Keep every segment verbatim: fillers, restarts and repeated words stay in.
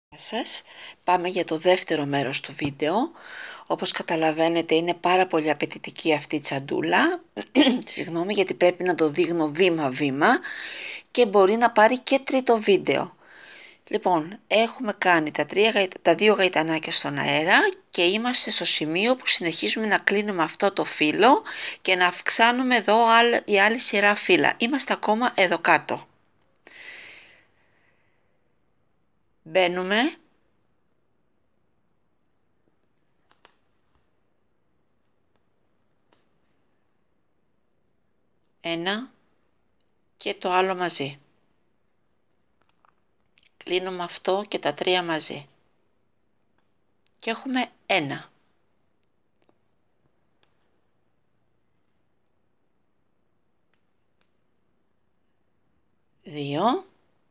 Γεια σας. Πάμε για το δεύτερο μέρος του βίντεο. Όπως καταλαβαίνετε είναι πάρα πολύ απαιτητική αυτή η τσαντούλα. Συγγνώμη, γιατί πρέπει να το δείχνω βήμα βήμα και μπορεί να πάρει και τρίτο βίντεο. Λοιπόν, έχουμε κάνει τα, τρία, τα δύο γαϊτανάκια στον αέρα και είμαστε στο σημείο που συνεχίζουμε να κλείνουμε αυτό το φύλλο και να αυξάνουμε εδώ η άλλη σειρά φύλλα. Είμαστε ακόμα εδώ κάτω. Μπαίνουμε. Ένα και το άλλο μαζί. Κλείνουμε αυτό και τα τρία μαζί. Και έχουμε ένα. Δύο.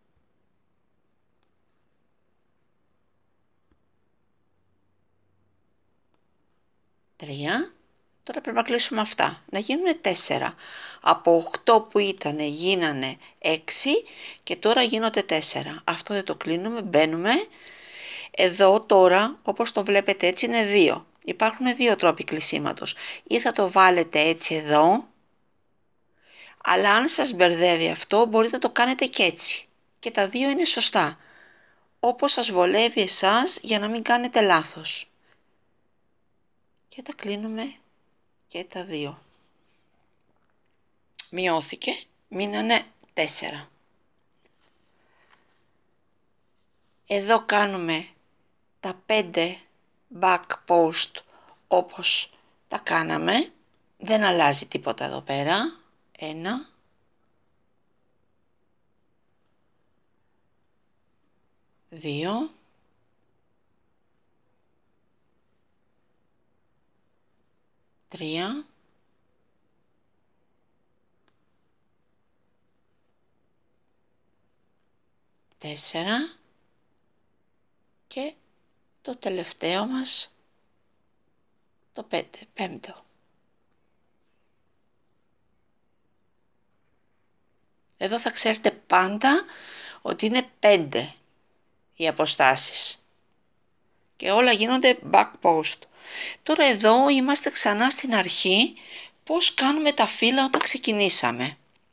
Τρία. Τώρα πρέπει να κλείσουμε αυτά. Να γίνουν τέσσερα. Από οκτώ που ήταν γίνανε έξι και τώρα γίνονται τέσσερα. Αυτό δεν το κλείνουμε, μπαίνουμε. Εδώ τώρα, όπως το βλέπετε έτσι, είναι δύο. Υπάρχουν δύο τρόποι κλεισίματος. Ή θα το βάλετε έτσι εδώ, αλλά αν σας μπερδεύει αυτό μπορείτε να το κάνετε και έτσι. Και τα δύο είναι σωστά. Όπως σας βολεύει εσάς για να μην κάνετε λάθος. Και τα κλείνουμε και τα δύο. Μειώθηκε, μείνανε τέσσερα. Εδώ κάνουμε τα πέντε back post όπως τα κάναμε. Δεν αλλάζει τίποτα εδώ πέρα. Ένα. Δύο. Τρία. Τέσσερα. Και το τελευταίο μας, το πέντε, πέμπτο. Εδώ θα ξέρετε πάντα ότι είναι πέντε οι αποστάσεις. Και όλα γίνονται back post. Τώρα εδώ είμαστε ξανά στην αρχή πώς κάνουμε τα φύλλα όταν ξεκινήσαμε.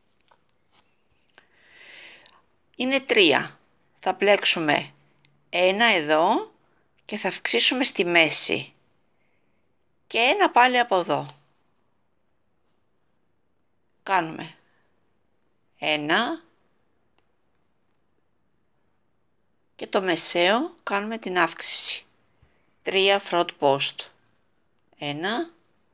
Είναι τρία. Θα πλέξουμε ένα εδώ και θα αυξήσουμε στη μέση. Και ένα πάλι από εδώ. Κάνουμε ένα και το μεσαίο κάνουμε την αύξηση. Τρία front post. Ένα,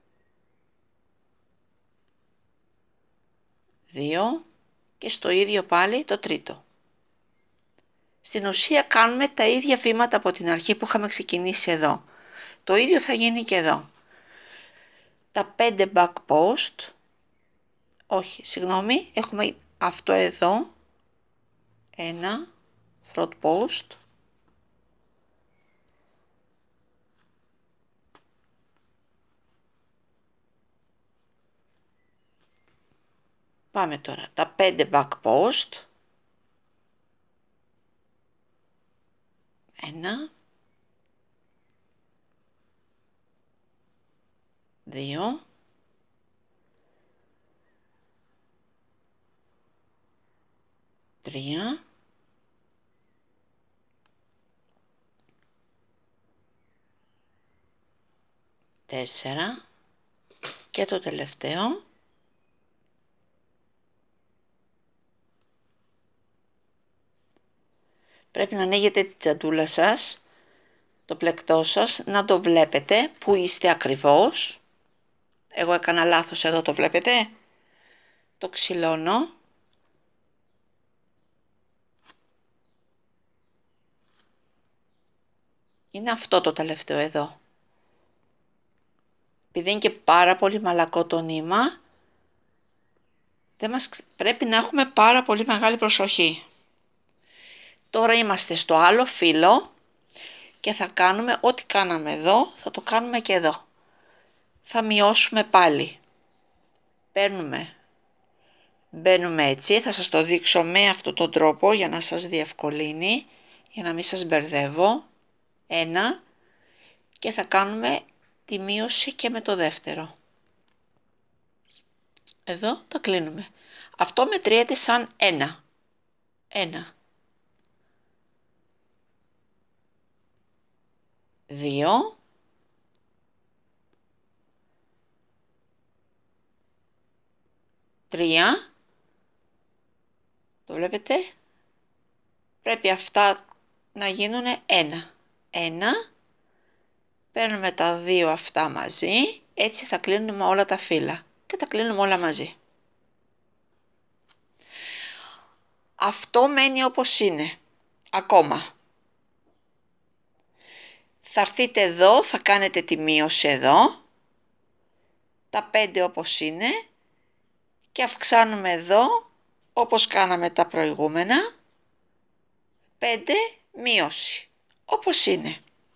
δύο και στο ίδιο πάλι το τρίτο. Στην ουσία κάνουμε τα ίδια βήματα από την αρχή που είχαμε ξεκινήσει εδώ. Το ίδιο θα γίνει και εδώ. Τα πέντε back post, όχι, συγγνώμη, έχουμε αυτό εδώ, ένα front post, πάμε τώρα, τα πέντε back post, ένα, δύο, τρία, τέσσερα και το τελευταίο. Πρέπει να ανοίγετε την τσαντούλα σας, το πλεκτό σας, να το βλέπετε που είστε ακριβώς. Εγώ έκανα λάθος εδώ, το βλέπετε. Το ξυλώνω. Είναι αυτό το τελευταίο εδώ. Επειδή είναι και πάρα πολύ μαλακό το νήμα, δεν μας... πρέπει να έχουμε πάρα πολύ μεγάλη προσοχή. Τώρα είμαστε στο άλλο φύλλο και θα κάνουμε ό,τι κάναμε εδώ, θα το κάνουμε και εδώ. Θα μειώσουμε πάλι. Παίρνουμε, μπαίνουμε έτσι, θα σας το δείξω με αυτόν τον τρόπο για να σας διευκολύνει. για να μην σας μπερδεύω, ένα, και θα κάνουμε τη μείωση και με το δεύτερο. Εδώ τα κλείνουμε. Αυτό μετριέται σαν ένα. Ένα. Δύο. Τρία. Το βλέπετε. Πρέπει αυτά να γίνουν ένα. Ένα. Παίρνουμε τα δύο αυτά μαζί. Έτσι θα κλείνουμε όλα τα φύλλα. Και τα κλείνουμε όλα μαζί. Αυτό μένει όπως είναι. Ακόμα. Θα έρθετε εδώ, θα κάνετε τη μείωση εδώ. Τα πέντε όπως είναι. Και αυξάνουμε εδώ, όπως κάναμε τα προηγούμενα. πέντε μείωση. Όπως είναι.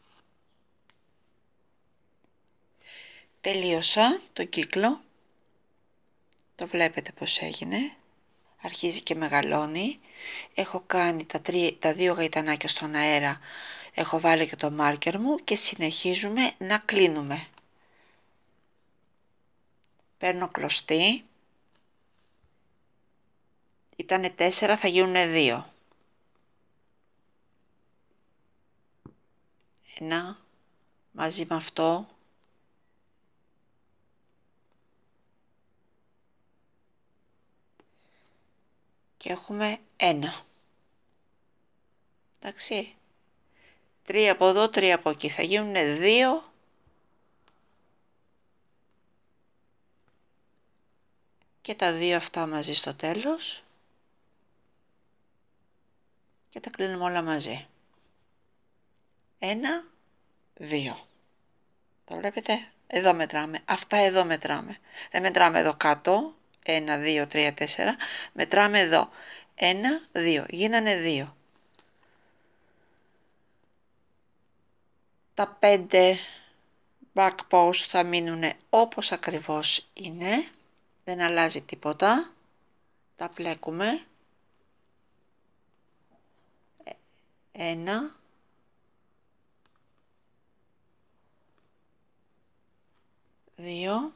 Τελείωσα το κύκλο. Το βλέπετε πως έγινε. Αρχίζει και μεγαλώνει. Έχω κάνει τα, τρία, τα δύο γαϊτανάκια στον αέρα. Έχω βάλει και το μάρκερ μου και συνεχίζουμε να κλείνουμε. Παίρνω κλωστή. Ήτανε τέσσερα, θα γίνουν δύο. Ένα μαζί με αυτό. Και έχουμε ένα. Εντάξει. Τρία από εδώ, τρία από εκεί. Θα γίνουν δύο. Και τα δύο αυτά μαζί στο τέλος. Και τα κλείνουμε όλα μαζί. Ένα, δύο. Το βλέπετε. Εδώ μετράμε. Αυτά εδώ μετράμε. Δεν μετράμε εδώ κάτω. Ένα, δύο, τρία, τέσσερα. Μετράμε εδώ. Ένα, δύο. Γίνανε δύο. Τα πέντε back post θα μείνουν όπως ακριβώς είναι. Δεν αλλάζει τίποτα. Τα πλέκουμε. Ένα. Δύο.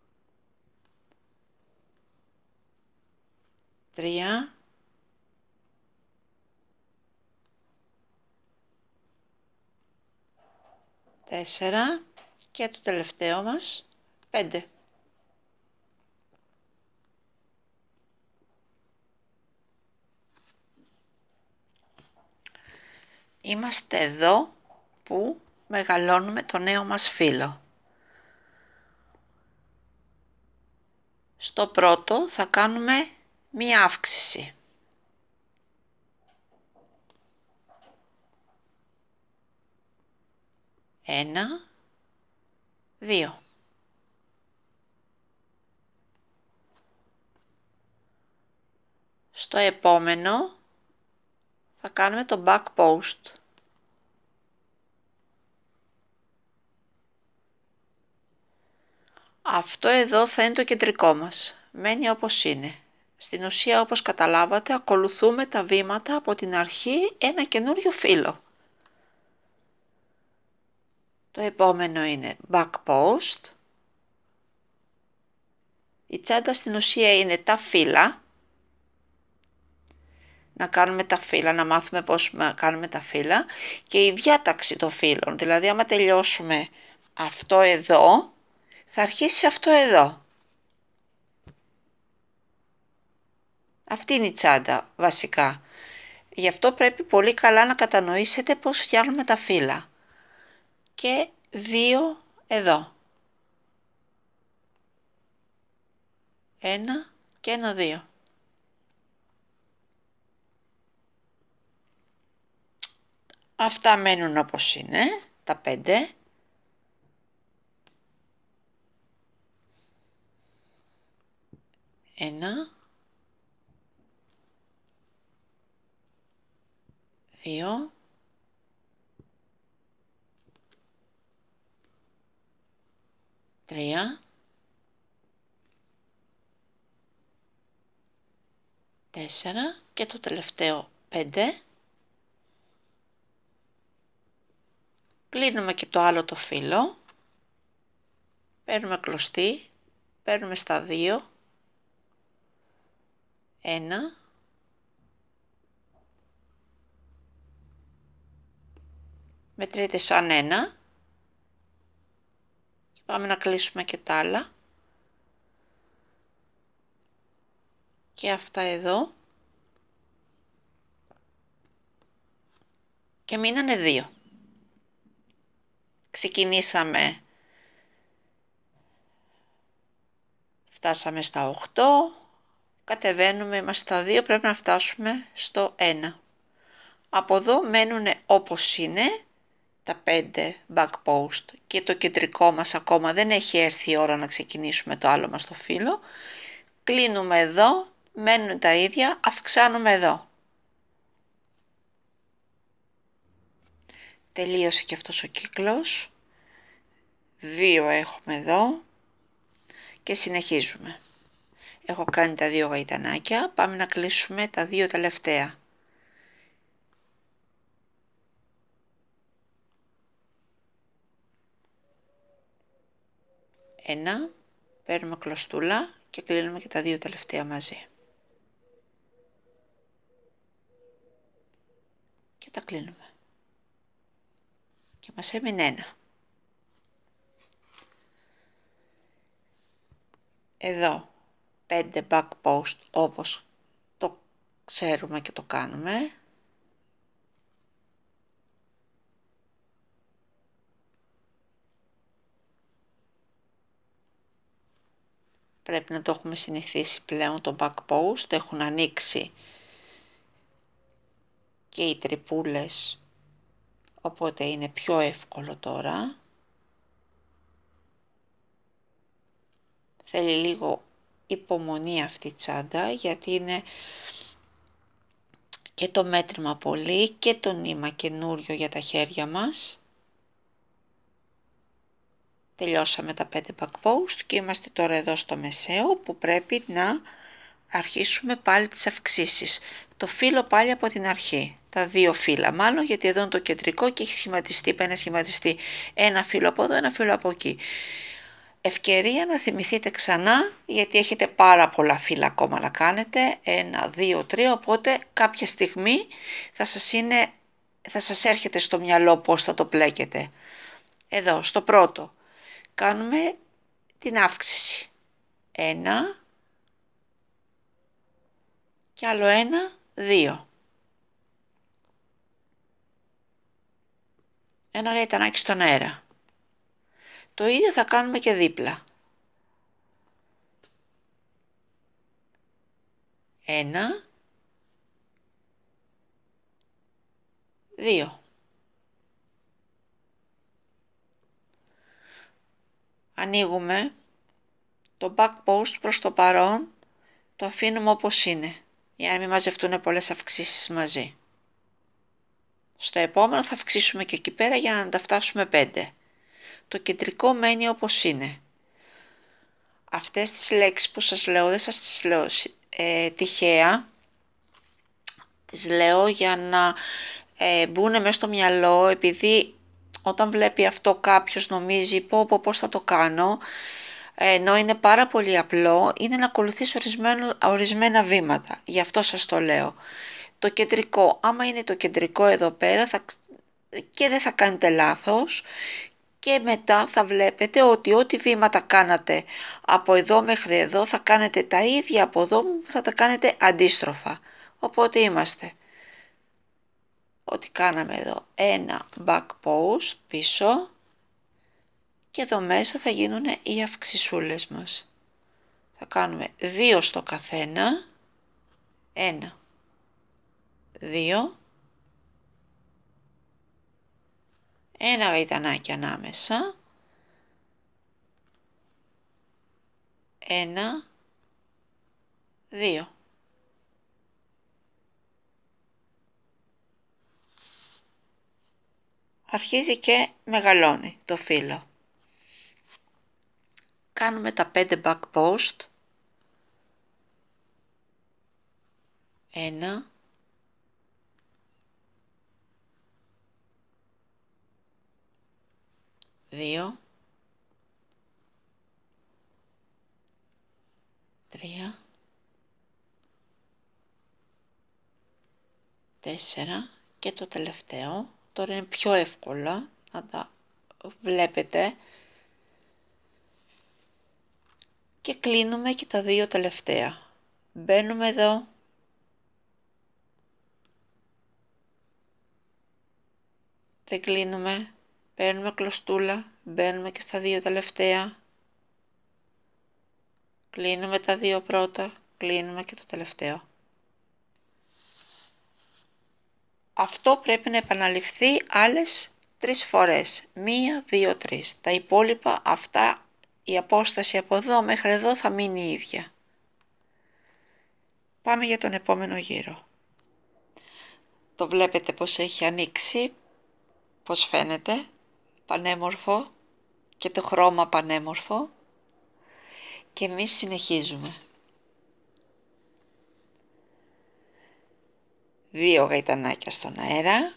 Τρία. Τέσσερα. Και το τελευταίο μας. Πέντε. Είμαστε εδώ που μεγαλώνουμε το νέο μας φύλλο. Στο πρώτο θα κάνουμε μία αύξηση. Ένα, δύο. Στο επόμενο θα κάνουμε το back post. Αυτό εδώ θα είναι το κεντρικό μας. Μένει όπως είναι. Στην ουσία, όπως καταλάβατε, ακολουθούμε τα βήματα από την αρχή ένα καινούριο φύλλο. Το επόμενο είναι back post. Η τσάντα στην ουσία είναι τα φύλλα. Να κάνουμε τα φύλλα, να μάθουμε πώς κάνουμε τα φύλλα και η διάταξη των φύλλων. Δηλαδή, άμα τελειώσουμε αυτό εδώ, θα αρχίσει αυτό εδώ. Αυτή είναι η τσάντα βασικά. Γι' αυτό πρέπει πολύ καλά να κατανοήσετε πώς φτιάχνουμε τα φύλλα. Και δύο εδώ. Ένα και ένα δύο. Αυτά μένουν όπως είναι, τα πέντε. Ένα. Δύο. Τρία. Τέσσερα. Και το τελευταίο πέντε. Κλείνουμε και το άλλο το φύλλο, παίρνουμε κλωστή, παίρνουμε στα δύο, ένα, μετρείτε σαν ένα και πάμε να κλείσουμε και τα άλλα και αυτά εδώ και μείνανε δύο. Ξεκινήσαμε, φτάσαμε στα οκτώ, κατεβαίνουμε, είμαστε στα δύο, πρέπει να φτάσουμε στο ένα. Από εδώ μένουν όπως είναι τα πέντε back post και το κεντρικό μας ακόμα δεν έχει έρθει η ώρα να ξεκινήσουμε το άλλο μας το φύλλο. Κλείνουμε εδώ, μένουν τα ίδια, αυξάνουμε εδώ. Τελείωσε και αυτός ο κύκλος. Δύο έχουμε εδώ και συνεχίζουμε. Έχω κάνει τα δύο γαϊτανάκια, πάμε να κλείσουμε τα δύο τελευταία. Ένα, παίρνουμε κλωστούλα και κλείνουμε και τα δύο τελευταία μαζί. Και τα κλείνουμε. Και μας έμεινε ένα. Εδώ πέντε back post όπως το ξέρουμε και το κάνουμε. Πρέπει να το έχουμε συνηθίσει πλέον το back post, έχουν ανοίξει και οι τρυπούλες, οπότε είναι πιο εύκολο τώρα. Θέλει λίγο υπομονή αυτή η τσάντα, γιατί είναι και το μέτρημα πολύ και το νήμα καινούριο για τα χέρια μας. Τελειώσαμε τα πέντε back post και είμαστε τώρα εδώ στο μεσαίο που πρέπει να αρχίσουμε πάλι τις αυξήσεις. Το φύλλο πάλι από την αρχή, τα δύο φύλλα μάλλον, γιατί εδώ είναι το κεντρικό και έχει σχηματιστεί, πρέπει να σχηματιστεί ένα φύλλο από εδώ, ένα φύλλο από εκεί. Ευκαιρία να θυμηθείτε ξανά, γιατί έχετε πάρα πολλά φύλλα ακόμα να κάνετε, ένα, δύο, τρία, οπότε κάποια στιγμή θα σας, είναι, θα σας έρχεται στο μυαλό πώς θα το πλέκετε. Εδώ, στο πρώτο, κάνουμε την αύξηση. Ένα και άλλο ένα, δύο. Ένα γαϊτανάκι στον αέρα. Το ίδιο θα κάνουμε και δίπλα. Ένα, δύο. Ανοίγουμε το back post προς το παρόν, το αφήνουμε όπως είναι, για να μην μαζευτούν πολλές αυξήσεις μαζί. Στο επόμενο θα αυξήσουμε και εκεί πέρα για να τα φτάσουμε πέντε. Το κεντρικό μένει όπως είναι. Αυτές τις λέξεις που σας λέω δεν σας τις λέω ε, τυχαία. Τις λέω για να ε, μπουν μέσα στο μυαλό, επειδή όταν βλέπει αυτό κάποιος νομίζει πω πω πώς θα το κάνω, ενώ είναι πάρα πολύ απλό, είναι να ακολουθείς ορισμένα βήματα. Γι' αυτό σας το λέω. Το κεντρικό, άμα είναι το κεντρικό εδώ πέρα θα, και δεν θα κάνετε λάθος, και μετά θα βλέπετε ότι ό,τι βήματα κάνατε από εδώ μέχρι εδώ θα κάνετε τα ίδια από εδώ, θα τα κάνετε αντίστροφα. Οπότε είμαστε, ό,τι κάναμε εδώ, ένα back post πίσω και εδώ μέσα θα γίνουν οι αυξησούλες μας. Θα κάνουμε δύο στο καθένα, ένα, δύο, ένα γαϊτανάκι ανάμεσα, ένα, δύο. Αρχίζει και μεγαλώνει το φύλλο. Κάνουμε τα πέντε back post, ένα, δύο, τρία, τέσσερα και το τελευταίο. Τώρα είναι πιο εύκολα να τα βλέπετε. Και κλείνουμε και τα δύο τελευταία. Μπαίνουμε εδώ. Δεν κλείνουμε. Παίρνουμε κλωστούλα. Μπαίνουμε και στα δύο τελευταία. Κλείνουμε τα δύο πρώτα. Κλείνουμε και το τελευταίο. Αυτό πρέπει να επαναληφθεί άλλες τρεις φορές. Μία, δύο, τρεις. Τα υπόλοιπα αυτά, η απόσταση από εδώ μέχρι εδώ θα μείνει η ίδια. Πάμε για τον επόμενο γύρο. Το βλέπετε πως έχει ανοίξει, πως φαίνεται, πανέμορφο και το χρώμα πανέμορφο. Και εμείς συνεχίζουμε. Δύο γαϊτανάκια στον αέρα.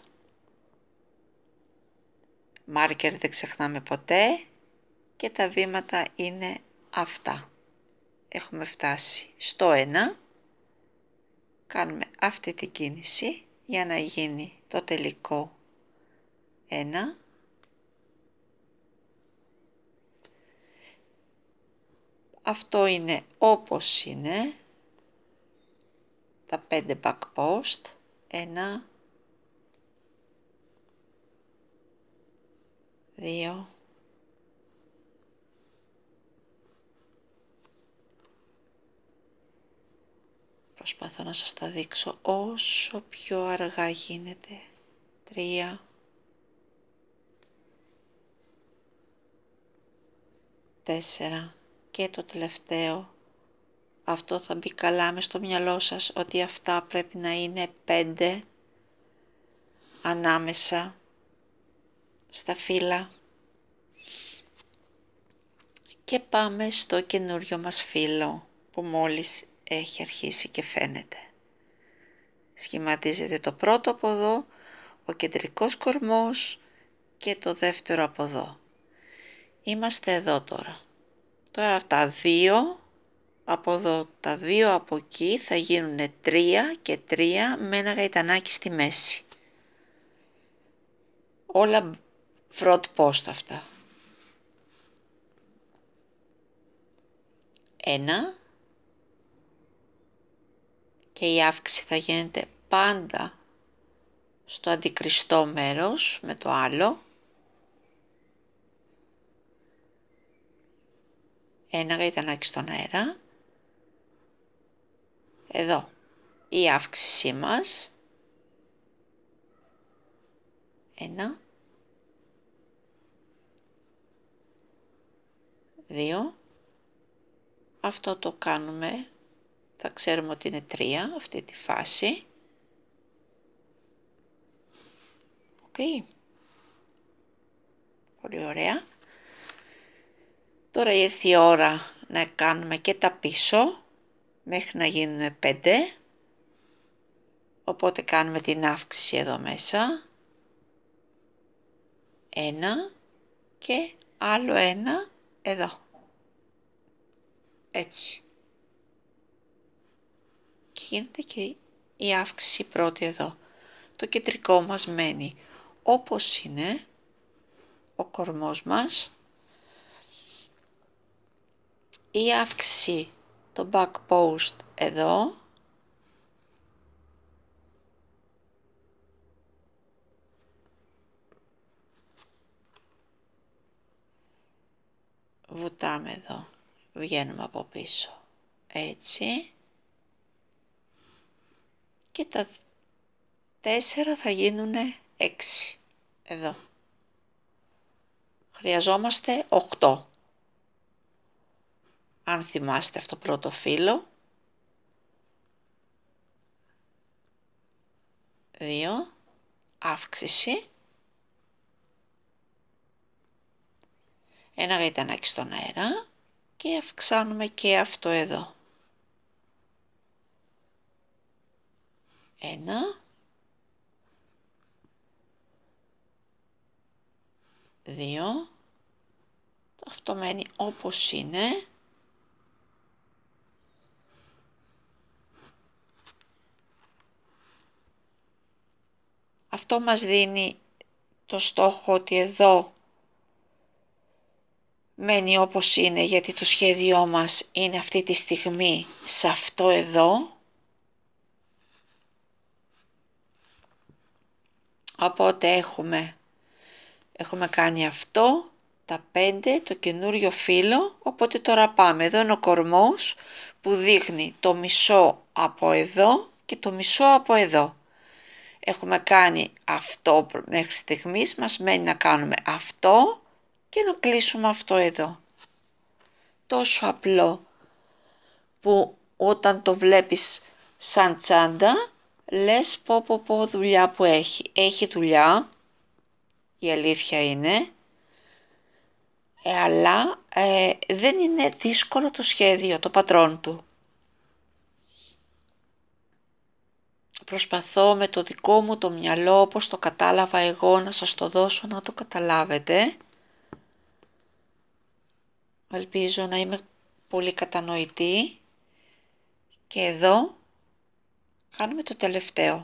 Μάρκερ δεν ξεχνάμε ποτέ. Και τα βήματα είναι αυτά. Έχουμε φτάσει στο ένα. Κάνουμε αυτή την κίνηση για να γίνει το τελικό ένα. Αυτό είναι όπως είναι. Τα πέντε back post. Ένα. Δύο. Προσπαθώ να σας τα δείξω όσο πιο αργά γίνεται. Τρία. Τέσσερα. Και το τελευταίο. Αυτό θα μπει καλά μες στο μυαλό σας ότι αυτά πρέπει να είναι πέντε ανάμεσα στα φύλλα. Και πάμε στο καινούριο μας φύλλο που μόλις έχει αρχίσει και φαίνεται. Σχηματίζεται το πρώτο από εδώ, ο κεντρικός κορμός και το δεύτερο από εδώ. Είμαστε εδώ τώρα. Τώρα τα δύο από εδώ, τα δύο από εκεί θα γίνουν τρία και τρία με ένα γαϊτανάκι στη μέση. Όλα front post αυτά. Ένα. Και η αύξηση θα γίνεται πάντα στο αντικριστό μέρος με το άλλο. Ένα γαϊτανάκι στον αέρα. Εδώ η αύξησή μας. Ένα. Δύο. Αυτό το κάνουμε. Θα ξέρουμε ότι είναι τρία αυτή τη φάση. Οκ. Okay. Πολύ ωραία. Τώρα ήρθε η ώρα να κάνουμε και τα πίσω μέχρι να γίνουν πέντε. Οπότε κάνουμε την αύξηση εδώ μέσα. Ένα και άλλο ένα εδώ. Έτσι. Και γίνεται και η αύξηση πρώτη εδώ. Το κεντρικό μας μένει όπως είναι ο κορμός μας. Η αύξηση, το back post εδώ. Βουτάμε εδώ, βγαίνουμε από πίσω. Έτσι. Και τα τέσσερα θα γίνουν έξι. Εδώ. Χρειαζόμαστε οκτώ. Αν θυμάστε αυτό το πρώτο φύλλο. Δύο. Αύξηση. Ένα γαϊτανάκι στον αέρα. Και αυξάνουμε και αυτό εδώ. Ένα. Δύο. Αυτό μένει όπως είναι. Αυτό μας δίνει το στόχο ότι εδώ μένει όπως είναι, γιατί το σχέδιό μας είναι αυτή τη στιγμή σε αυτό εδώ. Οπότε έχουμε, έχουμε κάνει αυτό, τα πέντε, το καινούριο φύλλο. Οπότε τώρα πάμε, εδώ είναι ο κορμός που δείχνει το μισό από εδώ και το μισό από εδώ. Έχουμε κάνει αυτό μέχρι στιγμής, μας μένει να κάνουμε αυτό και να κλείσουμε αυτό εδώ. Τόσο απλό που όταν το βλέπεις σαν τσάντα λες πω πω πω δουλειά που έχει. Έχει δουλειά, η αλήθεια είναι, ε, αλλά ε, δεν είναι δύσκολο το σχέδιο, το πατρόν του. Προσπαθώ με το δικό μου το μυαλό, όπως το κατάλαβα εγώ, να σας το δώσω να το καταλάβετε. Ελπίζω να είμαι πολύ κατανοητή. Και εδώ κάνουμε το τελευταίο.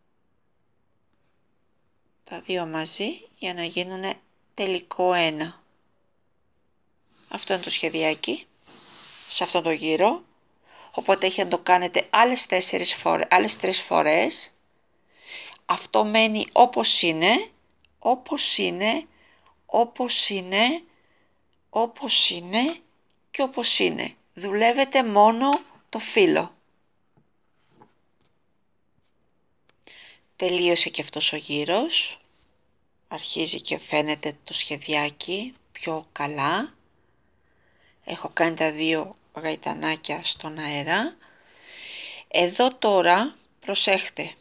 Τα δύο μαζί για να γίνουν τελικό ένα. Αυτό είναι το σχεδιάκι, σε αυτό το γύρο. Οπότε έχει να το κάνετε άλλες τέσσερις φορές, άλλες τρεις φορές. Αυτό μένει όπως είναι, όπως είναι, όπως είναι, όπως είναι και όπως είναι. Δουλεύετε μόνο το φύλλο. Τελείωσε και αυτός ο γύρος. Αρχίζει και φαίνεται το σχεδιάκι πιο καλά. Έχω κάνει τα δύο γαϊτανάκια στον αέρα. Εδώ τώρα προσέχτε.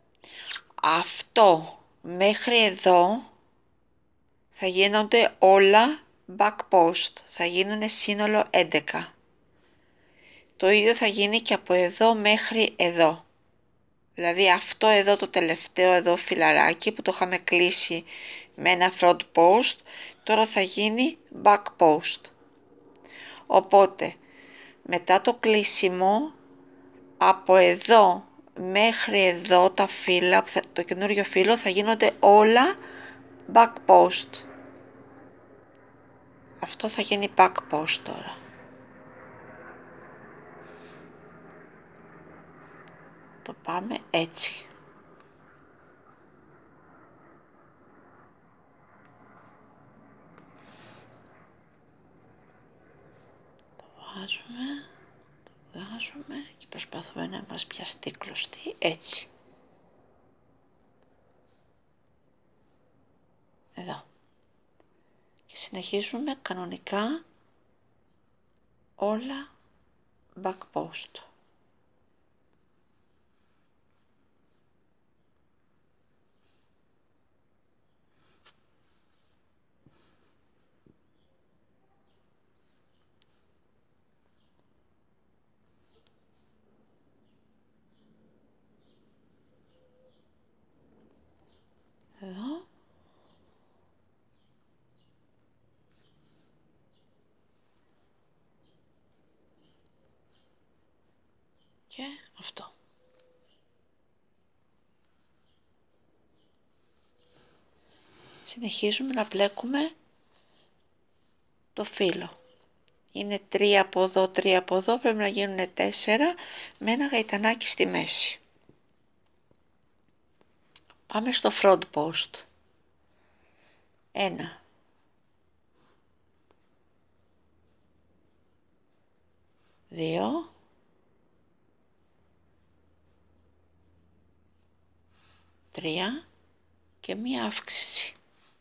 Αυτό μέχρι εδώ θα γίνονται όλα back post. Θα γίνουν σύνολο έντεκα. Το ίδιο θα γίνει και από εδώ μέχρι εδώ. Δηλαδή αυτό εδώ το τελευταίο εδώ φυλαράκι που το είχαμε κλείσει με ένα front post, τώρα θα γίνει back post. Οπότε μετά το κλείσιμο από εδώ μέχρι εδώ τα φύλλα, το καινούριο φύλλο θα γίνονται όλα back post. Αυτό θα γίνει back post τώρα. Το πάμε έτσι. Το βάζουμε, το βγάζουμε και προσπαθούμε να μας πιαστεί κλωστή έτσι. Εδώ. Και συνεχίζουμε κανονικά όλα back post. Εδώ. Και αυτό. Συνεχίζουμε να πλέκουμε το φύλλο. Είναι τρία από εδώ, τρία από εδώ, πρέπει να γίνουν τέσσερα με ένα γαϊτανάκι στη μέση. Πάμε στο front post. Ένα. Δύο. Τρία. Και μία αύξηση.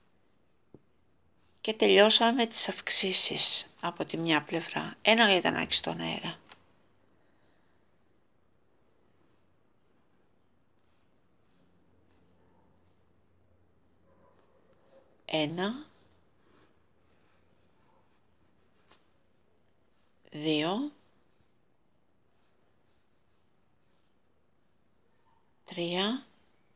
Και τελειώσαμε τις αυξήσεις από τη μια πλευρά. Ένα γαϊτανάκι στον αέρα. Ένα. Δύο. Τρία.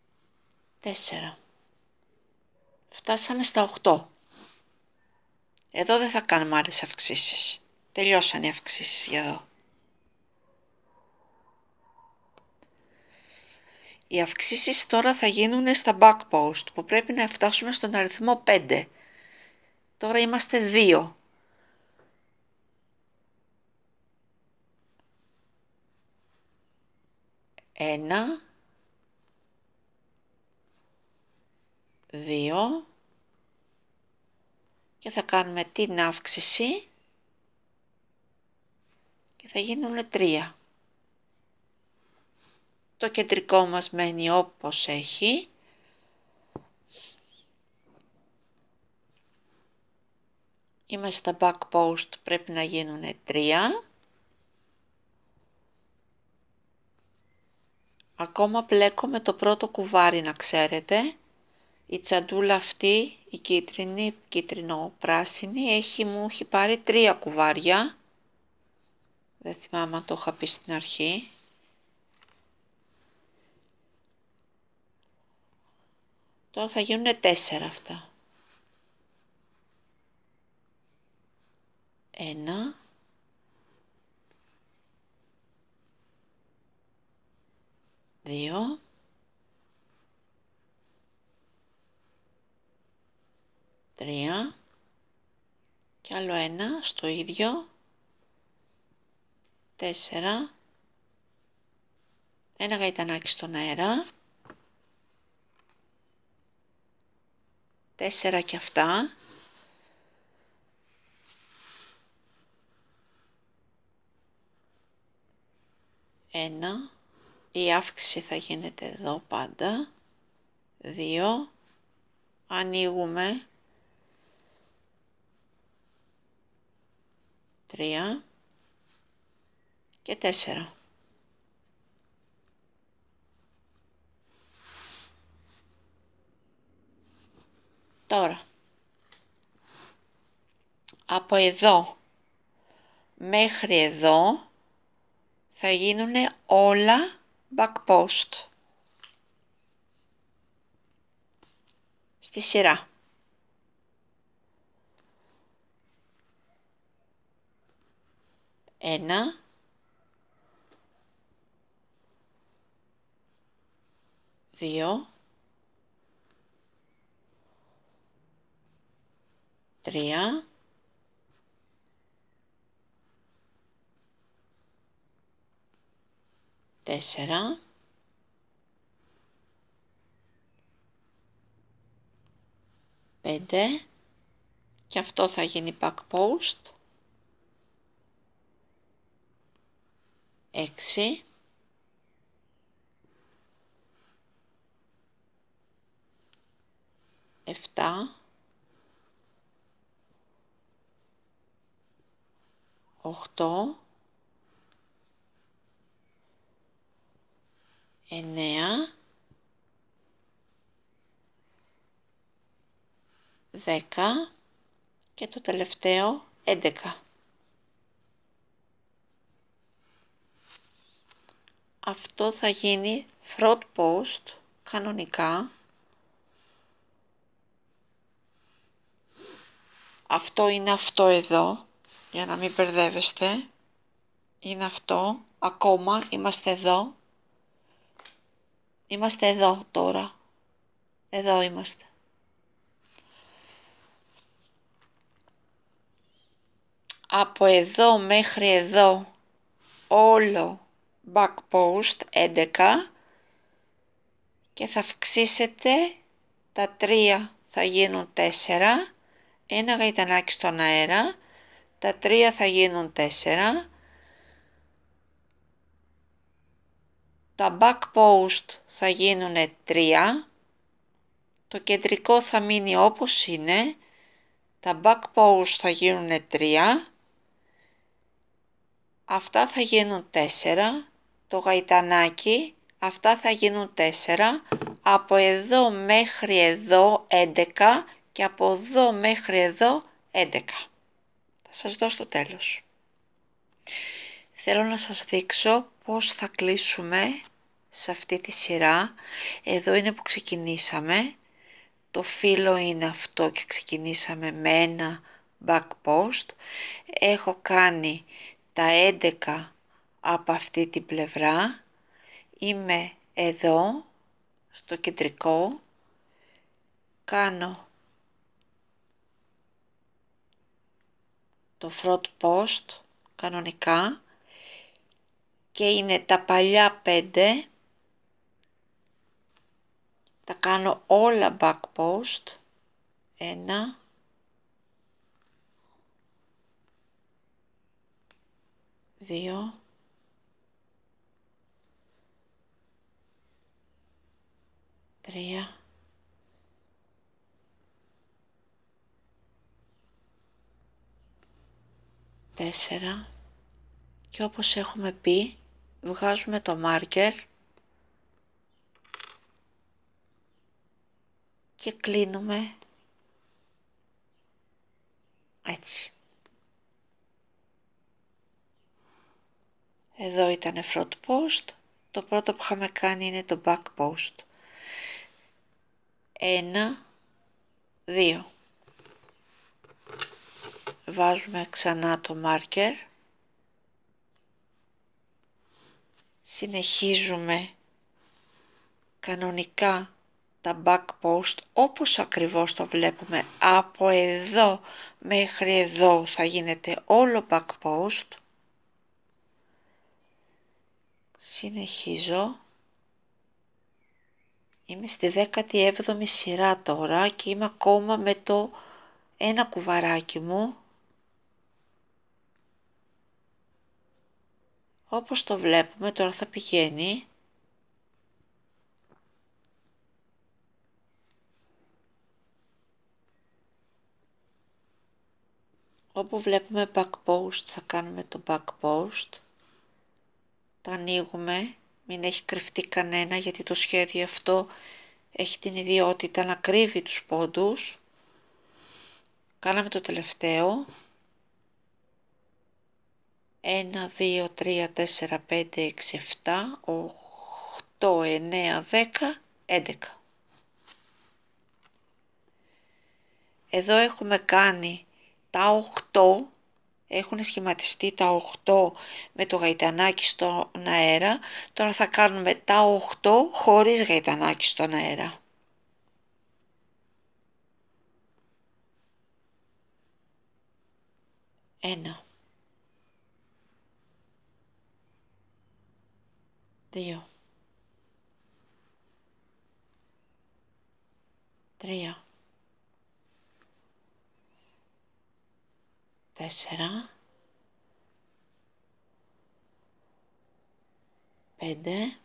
Τέσσερα. Φτάσαμε στα οκτώ. Εδώ δεν θα κάνουμε άλλες αυξήσεις. Τελειώσαν οι αυξήσεις για εδώ. Οι αυξήσεις τώρα θα γίνουν στα back post που πρέπει να φτάσουμε στον αριθμό πέντε. Τώρα είμαστε δύο. Ένα, δύο και θα κάνουμε την αύξηση και θα γίνουν τρία. Το κεντρικό μας μένει όπως έχει. Είμαστε στα back post, πρέπει να γίνουν τρία. Ακόμα πλέκω με το πρώτο κουβάρι, να ξέρετε. Η τσαντούλα αυτή, η κίτρινη, κίτρινο-πράσινη, έχει, μου έχει πάρει τρία κουβάρια. Δεν θυμάμαι αν το είχα πει στην αρχή. Τώρα θα γίνουν τέσσερα αυτά. Ένα. Δύο. Τρία. Και άλλο ένα στο ίδιο. Τέσσερα. Ένα γαϊτανάκι στον αέρα. Τέσσερα και αυτά. Ένα. Η αύξηση θα γίνεται εδώ πάντα. Δύο. Ανοίγουμε. Τρία. Και τέσσερα. Τώρα, από εδώ μέχρι εδώ θα γίνουν όλα back post. Στη σειρά. Ένα. Δύο. Τρία. Τέσσερα. Πέντε. Και αυτό θα γίνει back post. Έξι. Εφτά. Οχτώ. Εννέα. Δέκα. Και το τελευταίο έντεκα. Αυτό θα γίνει front post κανονικά. Αυτό είναι αυτό εδώ, για να μην μπερδεύεστε. Είναι αυτό, ακόμα είμαστε εδώ. Είμαστε εδώ τώρα. Εδώ είμαστε. Από εδώ μέχρι εδώ όλο back post έντεκα και θα αυξήσετε τα τρία, θα γίνουν τέσσερα, ένα γαϊτανάκι στον αέρα, τα τρία θα γίνουν τέσσερα, τα back post θα γίνουν τρία, το κεντρικό θα μείνει όπως είναι, τα back post θα γίνουν τρία, αυτά θα γίνουν τέσσερα, το γαϊτανάκι, αυτά θα γίνουν τέσσερα, από εδώ μέχρι εδώ έντεκα και από εδώ μέχρι εδώ έντεκα. Θα σας δώσω το τέλος. Θέλω να σας δείξω πώς θα κλείσουμε σε αυτή τη σειρά. Εδώ είναι που ξεκινήσαμε. Το φύλλο είναι αυτό και ξεκινήσαμε με ένα back post. Έχω κάνει τα έντεκα από αυτή την πλευρά. Είμαι εδώ στο κεντρικό. Κάνω το front post κανονικά και είναι τα παλιά πέντε. Τα κάνω όλα back post. Ένα, δύο, τρία, τέσσερα και όπως έχουμε πει βγάζουμε το marker και κλείνουμε έτσι. Εδώ ήταν front post. Το πρώτο που είχαμε κάνει είναι το back post. Ένα, δύο. Βάζουμε ξανά το marker. Συνεχίζουμε κανονικά τα back post όπως ακριβώς το βλέπουμε. Από εδώ μέχρι εδώ θα γίνεται όλο back post. Συνεχίζω. Είμαι στη δέκατη έβδομη σειρά τώρα και είμαι ακόμα με το ένα κουβαράκι μου. Όπως το βλέπουμε τώρα θα πηγαίνει. Όπου βλέπουμε back post θα κάνουμε το back post. Τα ανοίγουμε, μην έχει κρυφτεί κανένα γιατί το σχέδιο αυτό έχει την ιδιότητα να κρύβει τους πόντους. Κάναμε το τελευταίο. ένα, δύο, τρία, τέσσερα, πέντε, έξι, επτά, οκτώ, εννέα, δέκα, έντεκα. Εδώ έχουμε κάνει τα οκτώ, έχουν σχηματιστεί τα οκτώ με το γαϊτανάκι στον αέρα. Τώρα θα κάνουμε τα οκτώ χωρίς γαϊτανάκι στον αέρα. Ένα, δύο, τρία, τέσσερα, πέντε,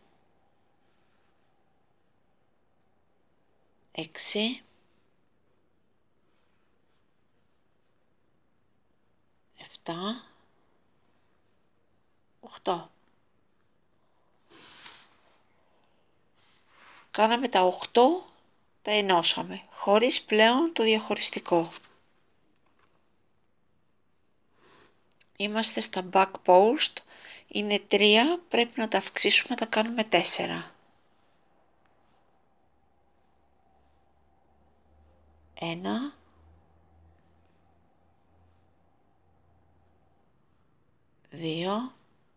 έξι, επτά, οκτώ. Κάναμε τα οκτώ, τα ενώσαμε, χωρίς πλέον το διαχωριστικό. Είμαστε στα back post, είναι τρία, πρέπει να τα αυξήσουμε, να τα κάνουμε τέσσερα. Ένα, δύο,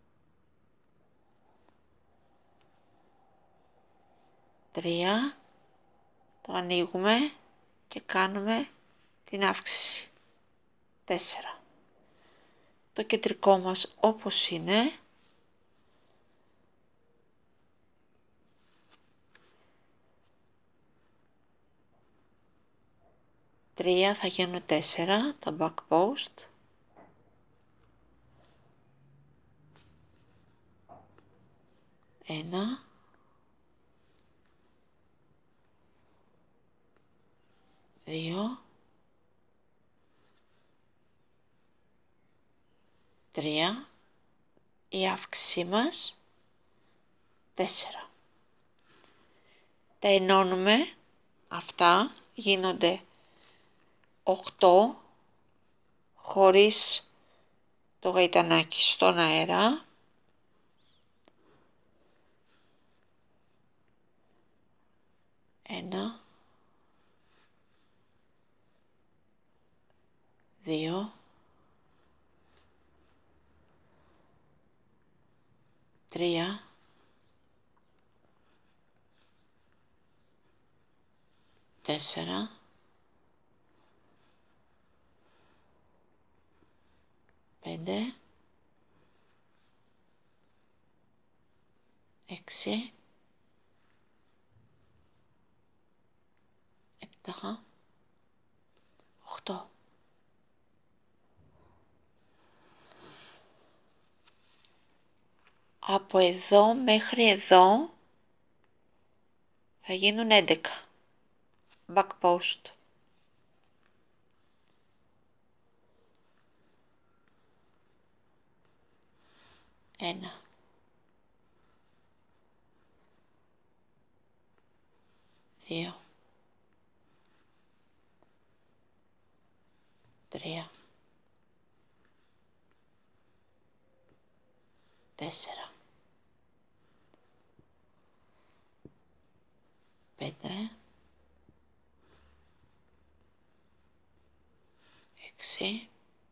τρία, το ανοίγουμε και κάνουμε την αύξηση. Τέσσερα. Το κεντρικό μας όπως είναι. Τρία θα γίνουν τέσσερα, τα back post. Ένα. Δύο. Τρία. Η αύξησή μας. Τέσσερα. Τα ενώνουμε. Αυτά γίνονται οκτώ χωρίς το γαϊτανάκι στον αέρα. Ένα, δύο, τρία, τέσσερα, πέντε, έξι, επτά, οκτώ. Από εδώ μέχρι εδώ θα γίνουν έντεκα. Back post. Ένα. Δύο. Τρία. Τέσσερα. Πέντε. Έξι.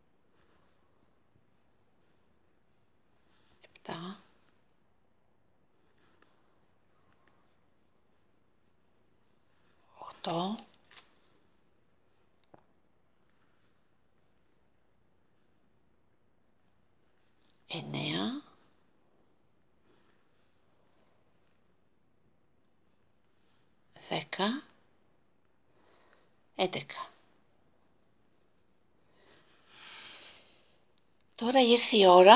Επτά. Οκτώ. Εννέα. Δέκα. Έντεκα. Τώρα ήρθε η ώρα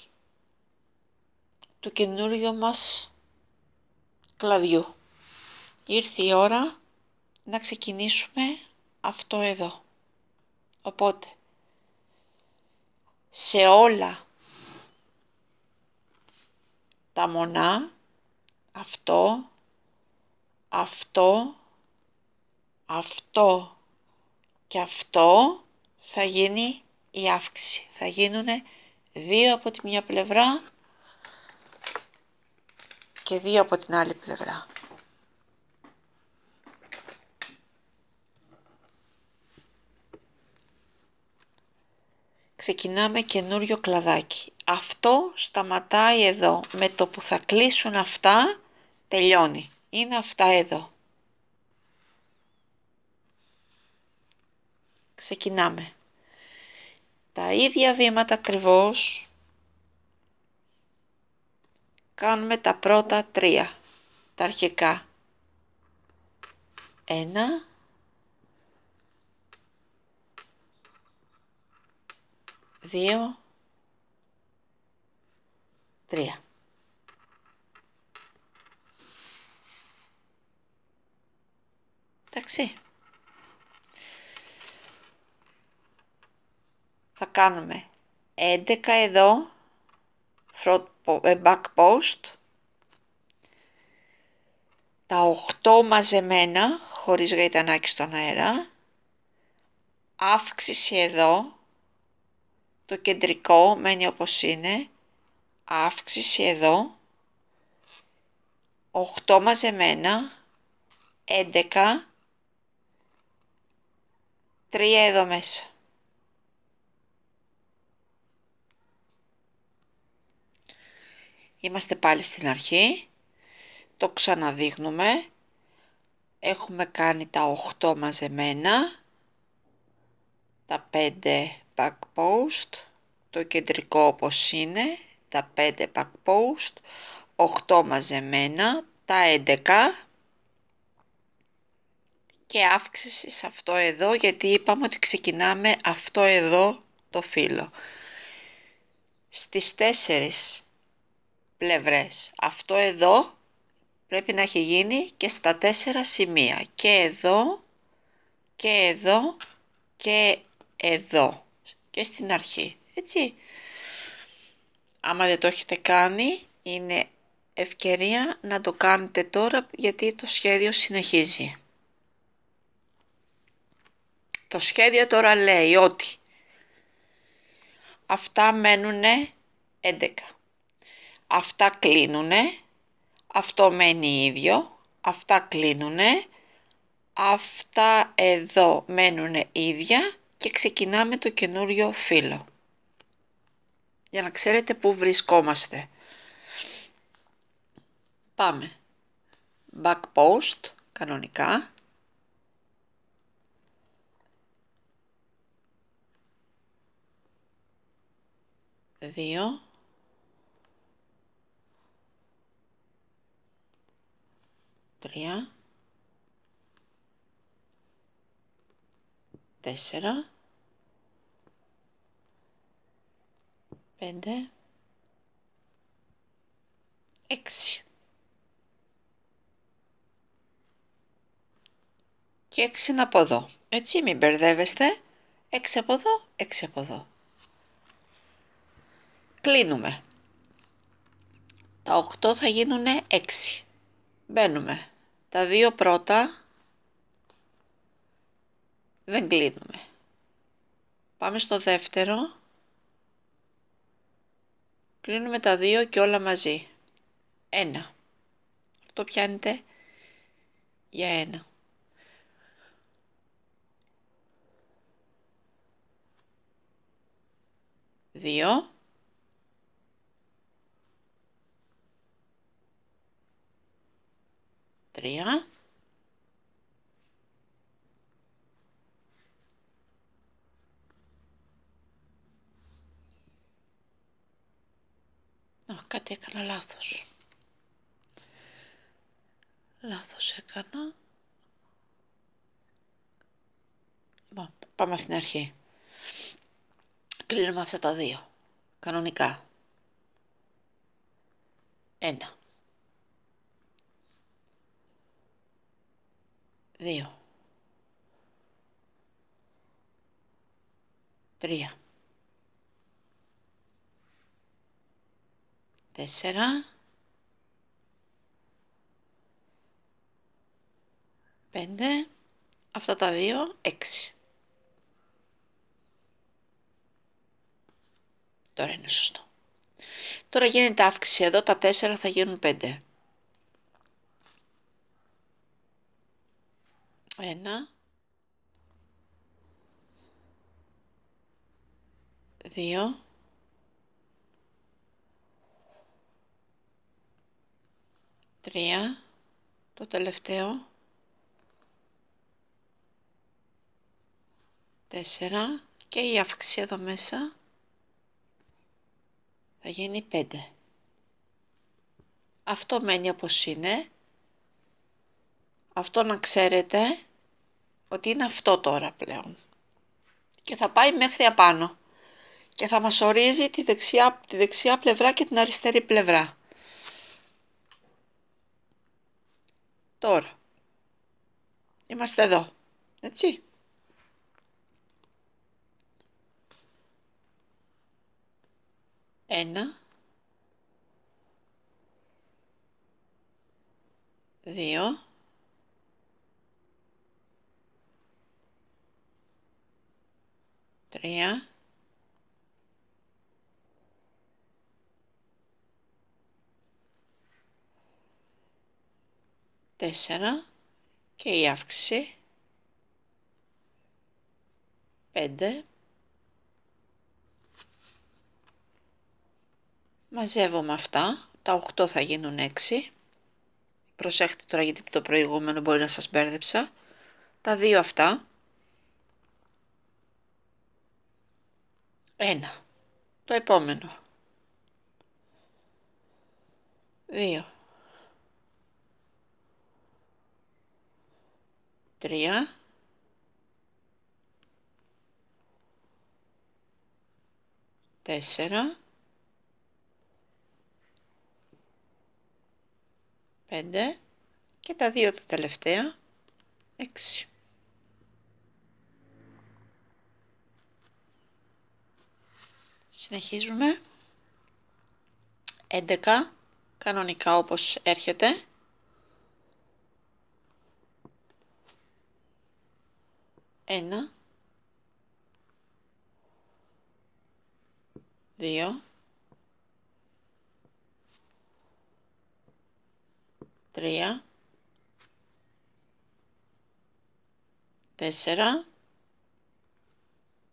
του καινούριου μας κλαδιού. Ήρθε η ώρα να ξεκινήσουμε αυτό εδώ. Οπότε, σε όλα τα μονά, αυτό, αυτό, αυτό και αυτό θα γίνει η αύξηση. Θα γίνουν δύο από τη μια πλευρά και δύο από την άλλη πλευρά. Ξεκινάμε καινούριο κλαδάκι. Αυτό σταματάει εδώ. Με το που θα κλείσουν αυτά, τελειώνει. Είναι αυτά εδώ. Ξεκινάμε. Τα ίδια βήματα ακριβώς κάνουμε τα πρώτα τρία. Τα αρχικά. Ένα. Δύο. Τρία. Εντάξει. Θα κάνουμε έντεκα εδώ, front, back post, τα οκτώ μαζεμένα, χωρίς γαϊτανάκι στον αέρα, αύξηση εδώ, το κεντρικό μένει όπως είναι, αύξηση εδώ, οκτώ μαζεμένα, έντεκα, τρία εδώ μέσα. Είμαστε πάλι στην αρχή, το ξαναδείχνουμε, έχουμε κάνει τα οκτώ μαζεμένα, τα πέντε back post, το κεντρικό όπως είναι, τα πέντε back post, οκτώ μαζεμένα, τα έντεκα και αύξηση σε αυτό εδώ, γιατί είπαμε ότι ξεκινάμε αυτό εδώ το φύλλο. Στις τέσσερις πλευρές αυτό εδώ πρέπει να έχει γίνει και στα τέσσερα σημεία, και εδώ και εδώ και εδώ και στην αρχή, έτσι. Άμα δεν το έχετε κάνει, είναι ευκαιρία να το κάνετε τώρα, γιατί το σχέδιο συνεχίζει. Το σχέδιο τώρα λέει ότι αυτά μένουνε έντεκα, αυτά κλείνουνε, αυτό μένει ίδιο, αυτά κλείνουνε, αυτά εδώ μένουν ίδια και ξεκινάμε το καινούριο φύλλο. Για να ξέρετε πού βρισκόμαστε. Πάμε. Back post, κανονικά. Δύο. Τρία. Τέσσερα. Πέντε. Έξι. Και έξι είναι από εδώ. Έτσι, μην μπερδεύεστε. Έξι από εδώ, έξι από εδώ. Κλείνουμε. Τα οκτώ θα γίνουν έξι. Μπαίνουμε. Τα δύο πρώτα δεν κλείνουμε. Πάμε στο δεύτερο. Κλείνουμε τα δύο και όλα μαζί. Ένα. Αυτό πιάνετε για ένα. Δύο. Τρία. Α, κάτι έκανα λάθος. Λάθος έκανα. Λοιπόν, πάμε στην αρχή. Κλείνουμε αυτά τα δύο. Κανονικά. Ένα. Δύο. Τρία. Τέσσερα. Πέντε. Αυτά τα δύο. Έξι. Τώρα είναι σωστό. Τώρα γίνεται αύξηση εδώ. Τα τέσσερα θα γίνουν πέντε. Ένα. Δύο. Τρία. Το τελευταίο. Τέσσερα. Και η αύξηση εδώ μέσα θα γίνει πέντε. Αυτό μένει όπως είναι. Αυτό να ξέρετε ότι είναι αυτό τώρα πλέον. Και θα πάει μέχρι απάνω. Και θα μας ορίζει τη δεξιά, τη δεξιά πλευρά και την αριστερή πλευρά. Τώρα. Είμαστε εδώ. Έτσι. Ένα. Δύο. Τρία. Τέσσερα. Και η αύξηση. Πέντε. Μαζεύουμε αυτά. Τα οκτώ θα γίνουν έξι. Προσέχτε τώρα γιατί το προηγούμενο μπορεί να σας μπέρδεψα. Τα δύο αυτά. Ένα. Το επόμενο. Δύο. Τρία. Τέσσερα. Πέντε. Και τα δύο τα τελευταία. Έξι. Συνεχίζουμε. έντεκα. Κανονικά όπως έρχεται. Ένα. Δύο. Τρία. Τέσσερα.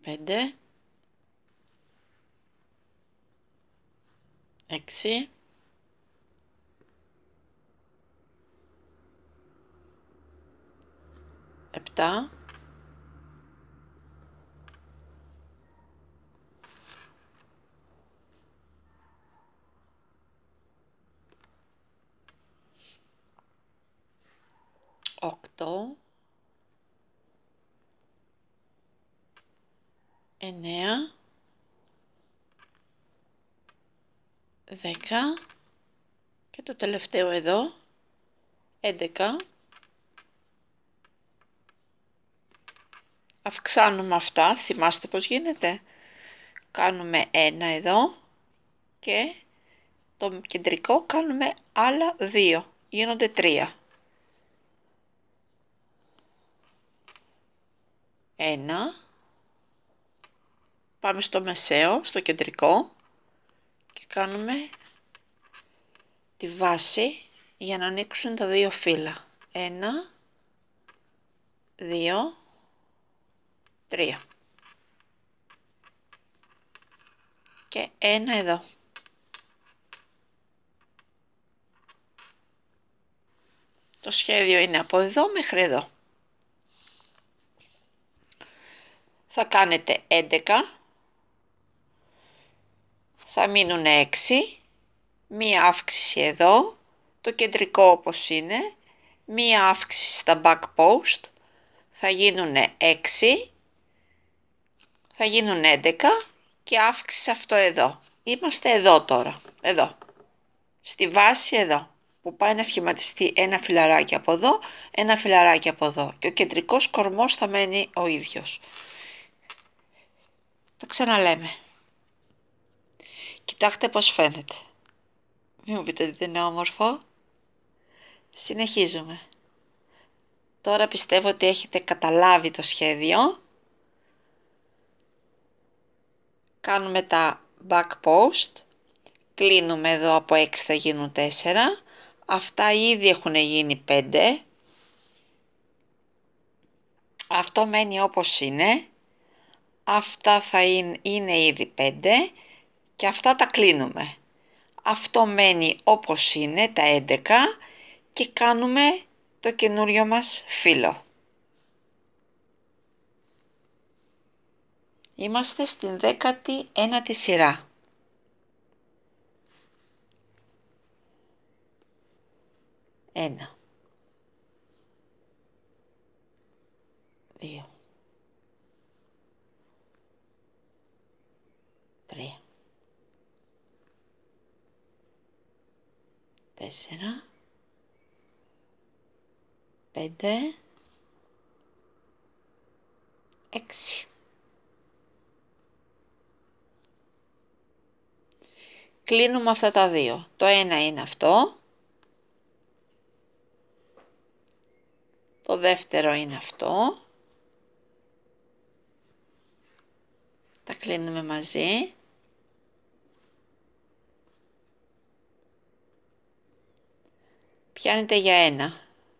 πέντε, έξι, επτά, οκτώ, εννέα, δέκα και το τελευταίο εδώ, έντεκα. Αυξάνουμε αυτά, θυμάστε πως γίνεται. Κάνουμε ένα εδώ και το κεντρικό κάνουμε άλλα δύο, γίνονται τρία. Ένα, πάμε στο μεσαίο, στο κεντρικό και κάνουμε τη βάση για να ανοίξουν τα δύο φύλλα. Ένα, δύο, τρία. Και ένα εδώ. Το σχέδιο είναι από εδώ μέχρι εδώ. Θα κάνετε έντεκα, θα μείνουν έξι, μία αύξηση εδώ, το κεντρικό όπως είναι, μία αύξηση στα back post, θα γίνουν έξι, θα γίνουν έντεκα και αύξηση αυτό εδώ. Είμαστε εδώ τώρα, εδώ, στη βάση εδώ, που πάει να σχηματιστεί ένα φυλαράκι από εδώ, ένα φυλαράκι από εδώ και ο κεντρικός κορμός θα μένει ο ίδιος. Τα ξαναλέμε. Κοιτάξτε πως φαίνεται. Μην μου πείτε ότι δεν είναι όμορφο. Συνεχίζουμε. Τώρα πιστεύω ότι έχετε καταλάβει το σχέδιο. Κάνουμε τα back post. Κλείνουμε εδώ από έξι θα γίνουν τέσσερα. Αυτά ήδη έχουν γίνει πέντε. Αυτό μένει όπως είναι. Αυτά θα είναι, είναι ήδη πέντε. Και αυτά τα κλείνουμε. Αυτό μένει όπως είναι, τα έντεκα, και κάνουμε το καινούριο μας φύλλο. Είμαστε στην δέκατη ένατη σειρά. Ένα, δύο, τρία, τέσσερα, πέντε, έξι. Κλείνουμε αυτά τα δύο. Το ένα είναι αυτό. Το δεύτερο είναι αυτό. Τα κλείνουμε μαζί. Πιάνετε για ένα.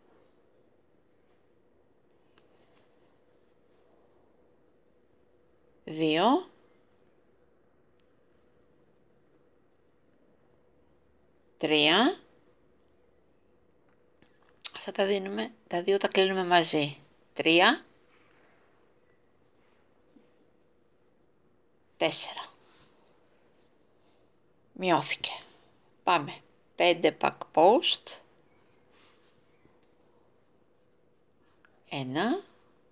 Δύο. Τρία. Αυτά τα δίνουμε, τα δύο τα κλείνουμε μαζί. Τρία. Τέσσερα. Μειώθηκε. Πάμε. Πέντε back post. Ένα.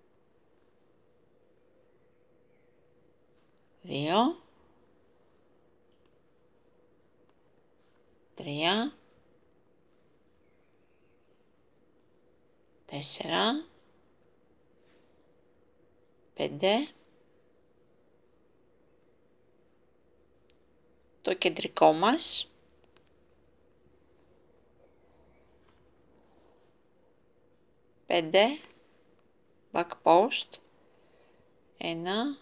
Δύο. Τρία. Τέσσερα. Πέντε. Το κεντρικό μας. Πέντε. Back post. Ένα.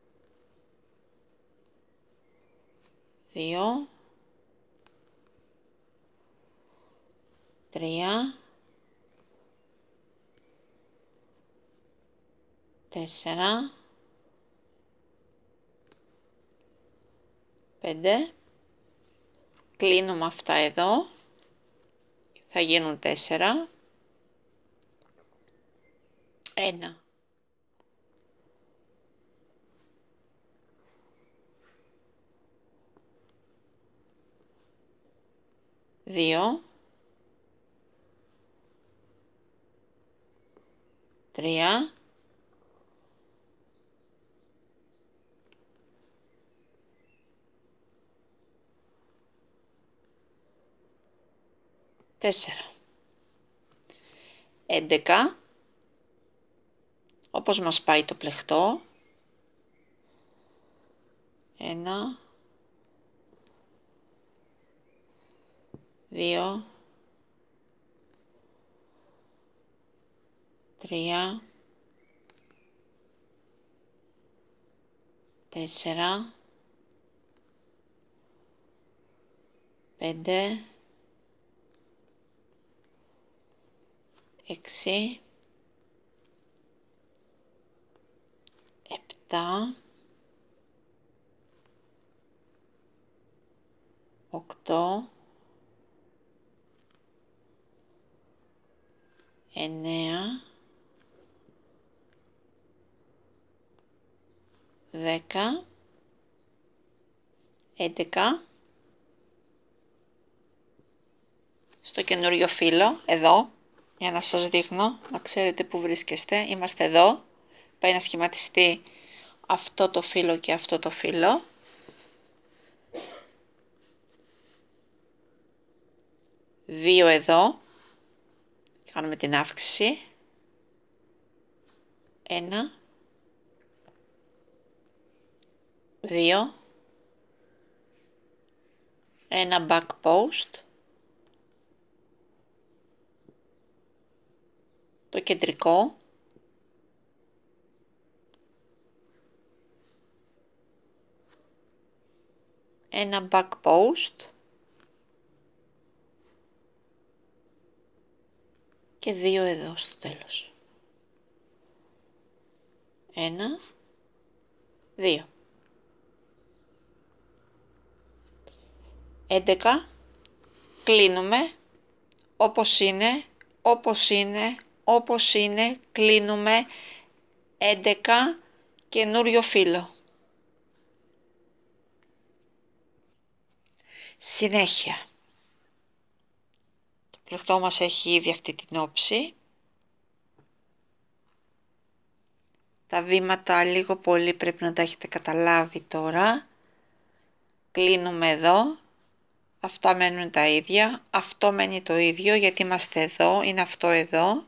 Δύο. Τρία. Τέσσερα. πέντε. Κλείνουμε αυτά εδώ. Θα γίνουν τέσσερα. ένα. δύο. τρία. τέσσερα. έντεκα. Όπως μας πάει το πλεκτό. ένα. δύο. τρία. τέσσερα. πέντε. έξι. επτά. οκτώ. εννέα. δέκα. έντεκα. Στο καινούριο φύλλο, εδώ, για να σας δείχνω, να ξέρετε που βρίσκεστε. Είμαστε εδώ, πάει να σχηματιστεί αυτό το φύλλο και αυτό το φύλλο. Δύο εδώ, κάνουμε την αύξηση. Ένα. Δύο. Ένα back post. Το κεντρικό. Ένα back post. Και δύο εδώ στο τέλος. Ένα. Δύο. έντεκα. Κλείνουμε. Όπως είναι. Όπως είναι. Όπως είναι. Κλείνουμε. έντεκα. Καινούριο φύλλο. Συνέχεια. Το πλεκτό μας έχει ήδη αυτή την όψη. Τα βήματα λίγο πολύ πρέπει να τα έχετε καταλάβει τώρα. Κλείνουμε εδώ. Αυτά μένουν τα ίδια. Αυτό μένει το ίδιο γιατί είμαστε εδώ. Είναι αυτό εδώ.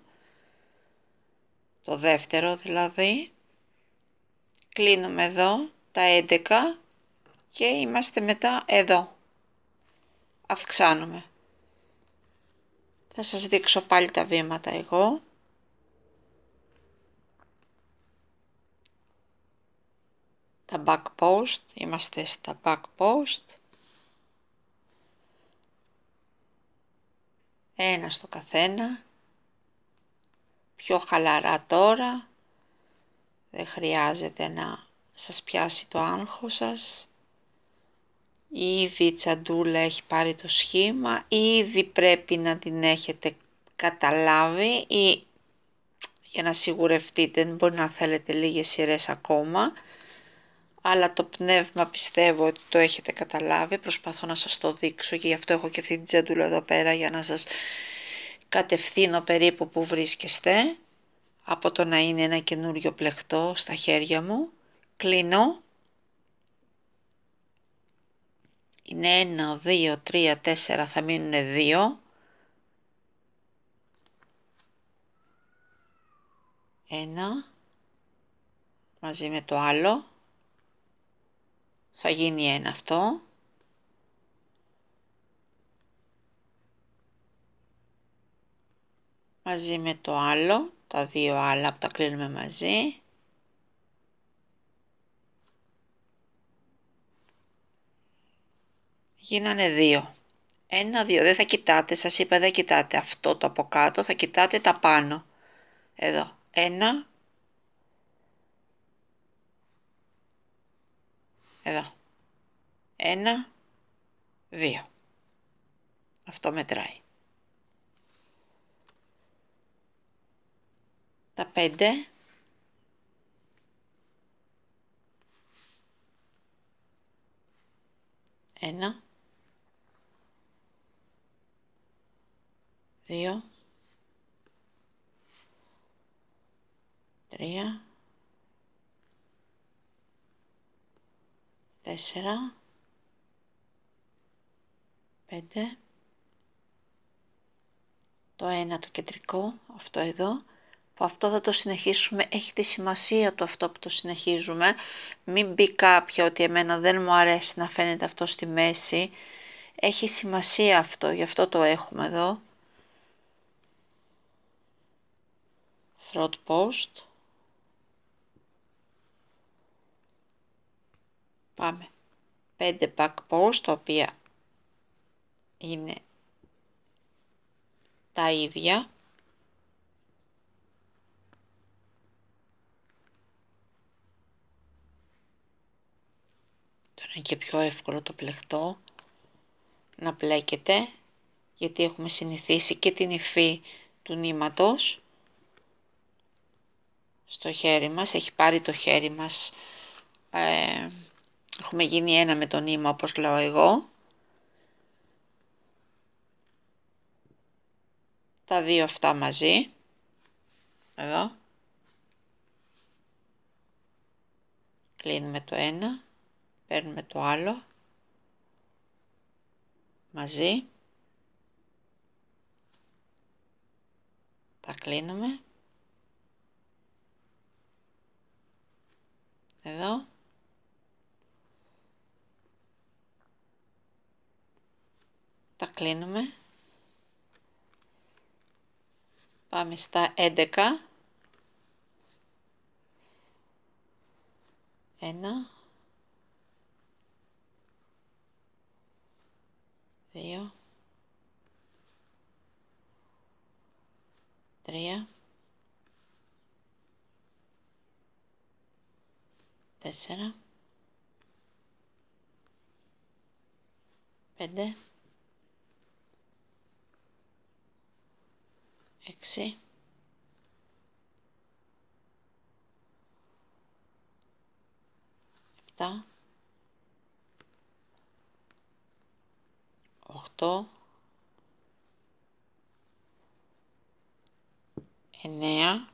Το δεύτερο δηλαδή. Κλείνουμε εδώ τα έντεκα και είμαστε μετά εδώ. Αυξάνουμε. Θα σας δείξω πάλι τα βήματα εγώ. Τα back post, είμαστε στα back post. Ένα στο καθένα. Πιο χαλαρά τώρα. Δεν χρειάζεται να σας πιάσει το άγχος σας. Ήδη η τσαντούλα έχει πάρει το σχήμα, ήδη πρέπει να την έχετε καταλάβει ή για να σιγουρευτείτε, μπορεί να θέλετε λίγες σειρές ακόμα, αλλά το πνεύμα πιστεύω ότι το έχετε καταλάβει, προσπαθώ να σας το δείξω και γι' αυτό έχω και αυτή την τσαντούλα εδώ πέρα για να σας κατευθύνω περίπου που βρίσκεστε, από το να είναι ένα καινούριο πλεκτό στα χέρια μου. Κλείνω. Είναι ένα, δύο, τρία, τέσσερα, θα μείνουν δύο. Ένα. Μαζί με το άλλο. Θα γίνει ένα αυτό. Μαζί με το άλλο. Τα δύο άλλα που τα κλείνουμε μαζί. Γίνανε δύο. Ένα, δύο. Δεν θα κοιτάτε, σας είπα δεν κοιτάτε αυτό το από κάτω, θα κοιτάτε τα πάνω. Εδώ. Ένα. Εδώ. ένα, δύο. Αυτό μετράει. Τα πέντε, ένα, δύο, τρία, τέσσερα, πέντε, το ένα το κεντρικό, αυτό εδώ, που αυτό θα το συνεχίσουμε, έχει τη σημασία του αυτό που το συνεχίζουμε, μην μπει κάποια ότι εμένα δεν μου αρέσει να φαίνεται αυτό στη μέση, έχει σημασία αυτό, γι' αυτό το έχουμε εδώ. Front post. Πάμε. πέντε back post, τα οποία είναι τα ίδια. Τώρα είναι και πιο εύκολο το πλεκτό να πλέκεται, γιατί έχουμε συνηθίσει και την υφή του νήματος στο χέρι μας, έχει πάρει το χέρι μας, ε, έχουμε γίνει ένα με το νήμα όπως λέω εγώ. Τα δύο αυτά μαζί, εδώ, κλείνουμε το ένα, παίρνουμε το άλλο, μαζί, τα κλείνουμε, εδώ, τα κλείνουμε, πάμε στα έντεκα, ένα, δύο, τρία, τέσσερα, πέντε, έξι, επτά, οκτώ, εννέα,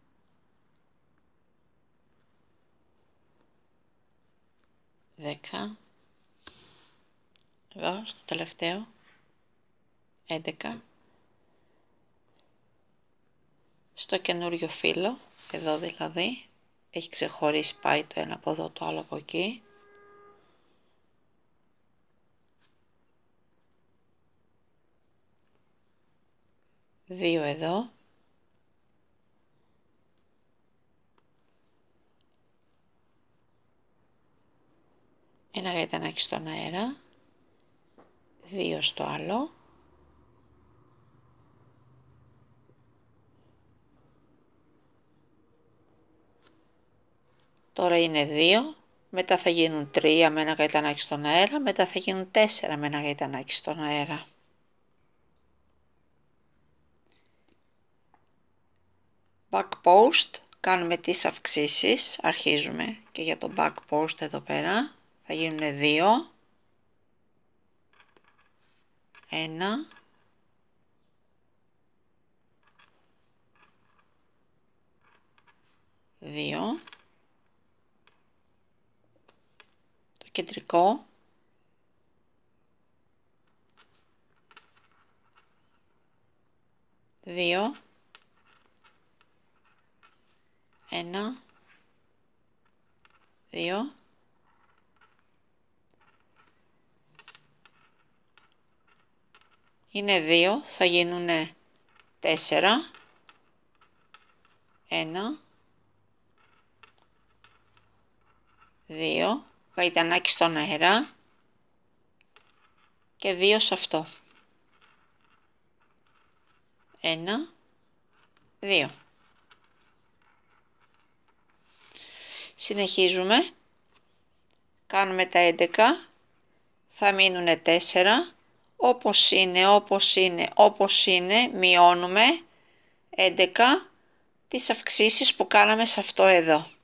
δέκα, εδώ στο τελευταίο, έντεκα, στο καινούριο φύλλο, εδώ δηλαδή, έχει ξεχωρίσει, πάει το ένα από εδώ, το άλλο από εκεί. Δύο εδώ. Ένα γαϊτανάκι στον αέρα. Δύο στο άλλο. Τώρα είναι δύο. Μετά θα γίνουν τρία με ένα γαϊτανάκι στον αέρα. Μετά θα γίνουν τέσσερα με ένα γαϊτανάκι στον αέρα. Back post. Κάνουμε τις αυξήσεις. Αρχίζουμε και για το back post εδώ πέρα. Θα γίνουν δύο. Ένα. Δύο. Το κεντρικό. Δύο. Ένα. Δύο. Είναι δύο, θα γίνουν τέσσερα. Ένα. Δύο. Γαϊτανάκι στον αέρα. Και δύο σε αυτό. Ένα. Δύο. Συνεχίζουμε. Κάνουμε τα έντεκα. θα μείνουν τέσσερα, όπως είναι, όπως είναι, όπως είναι, μειώνουμε έντεκα τις αυξήσεις που κάναμε σε αυτό εδώ.